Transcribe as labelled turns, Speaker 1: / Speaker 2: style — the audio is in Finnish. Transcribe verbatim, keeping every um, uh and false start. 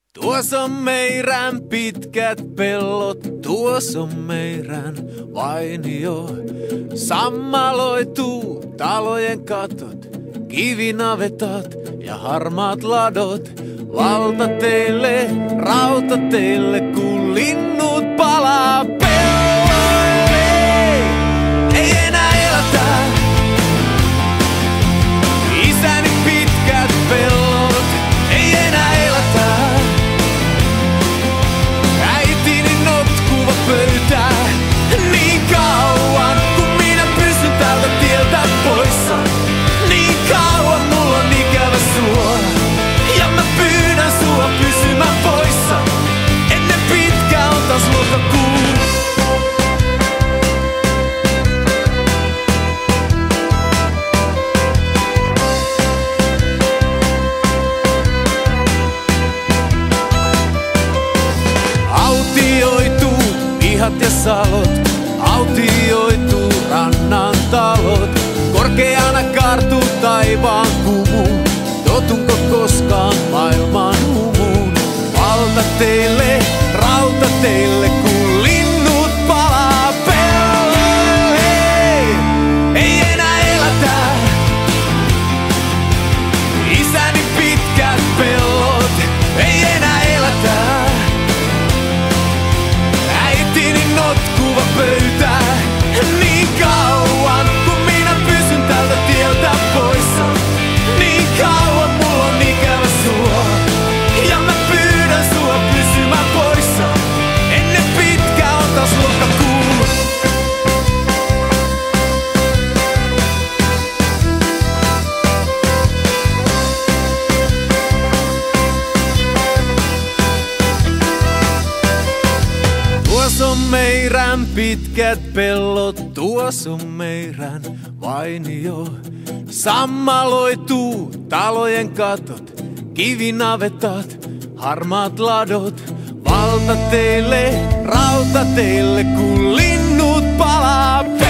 Speaker 1: Tuossa on meidän pitkät pellot, tuossa on meidän vainio. Sammaloituu talojen katot, kivinavetat ja harmaat ladot. Valtateille, rautateille, kun linnut palaa pelloille. Ei enää elätä, isäni pitkät pellot, ei enää elätä. Äitini notkuva pöytä, niin kauan kun minä pysyn tältä tieltä poissa. Niin kauan mulla on ikävä sua, ja mä pyydän sua pysymään poissa. Ennen pitkää on taas lokakuu. Autioituu pihat ja salot, autioituu rannan talot. Korkeana kaartuu taivaan kumu, totunko koskaan maailman humuun? Valtateille, rautateille, kun linnut palaa pelloille. Ei enää elätä, isäni pitkät pellot, ei enää elätä. Äitini notkuva pöytä, niin kauan kun minä pysyn tältä tieltä poissa. Niin kauan mulla on ikävä sua, ja mä pyydän sua pysymään poissa. Ennen pitkää on taas lokakuu. Tuossa on meidän pitkät pellot, tuossa on meidän vainio. Sammaloituu talojen katot, kivinavetat, harmaat ladot. Valtateille, rautateille, kun linnut palaa.